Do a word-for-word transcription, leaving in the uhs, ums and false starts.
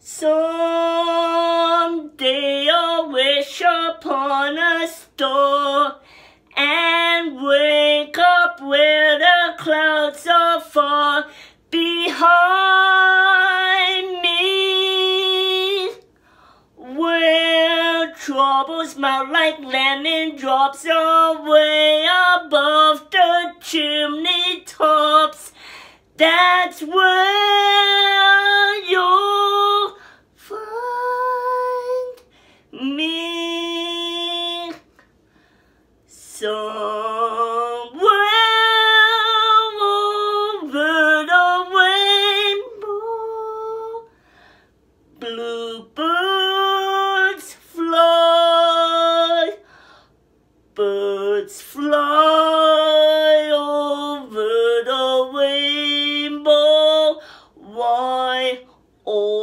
Someday I'll wish upon a star and wake up where the clouds are far behind me, where troubles melt like lemon drops away above the chimney tops. That's where you'll find me. Somewhere over the rainbow, bluebirds fly, birds fly over the rainbow. Why, oh